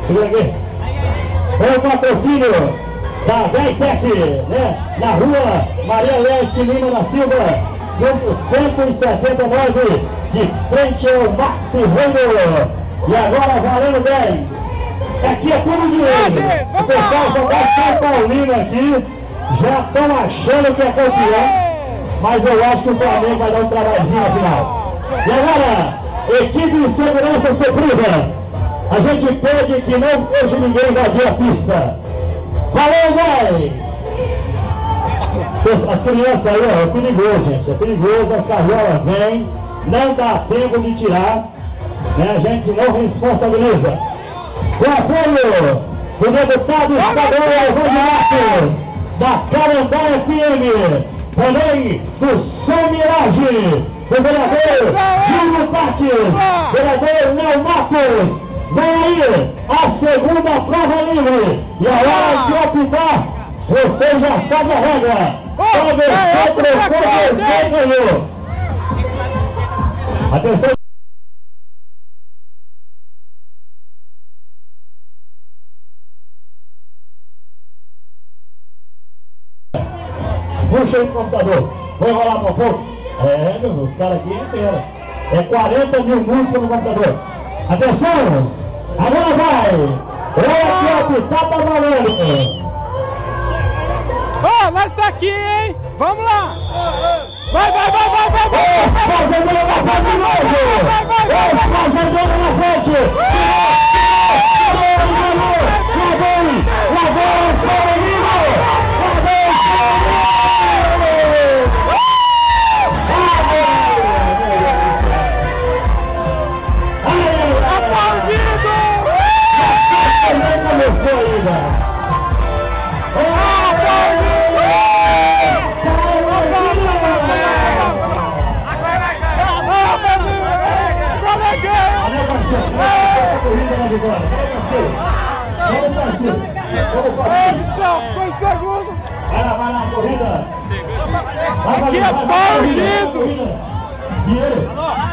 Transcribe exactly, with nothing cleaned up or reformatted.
Segura aqui. Com o patrocínio da dez sete, né? Na rua Maria Leste Lima da Silva, número cento e setenta e nove, de frente ao Maxi Rando. E agora valendo dez. Aqui é tudo dinheiro. O pessoal só tá São Paulino aqui, já estão achando que é campeão. Mas eu acho que o Flamengo vai dar um trabalhinho no final. E agora, equipe de segurança surpresa. A gente pede que não deixe ninguém invadir a pista. Valeu, vai! As crianças aí, ó, é perigoso, gente. É perigoso, as carriolas vêm, não dá tempo de tirar, né? A gente não responsabiliza. Com apoio do deputado estadual Evandro Marques, da Carandá F M, também do Som Mirage, do vereador Júlio Partes, vereador Léo Matos. Vem aí a segunda prova livre. E a hora de optar, você já sabe a regra. Pode ser trocou, você ganhou. Atenção. Puxa aí o computador. Vou rolar para pouco. É, meu, os caras aqui é inteira. É quarenta mil músicas no computador. Atenção! Agora vai! Olha aqui, tá tá valendo! Ó, nós tá aqui, hein? Vamos lá! Vai, vai, vai, vai, vai, vai! Os fazendeiros na frente de novo! Os fazendeiros na frente! Lá vem! Lá vem o Flamengo! Lá vem o Flamengo! Vai lá, vai lá, corrida! Aqui é pau, lindo! Dinheiro!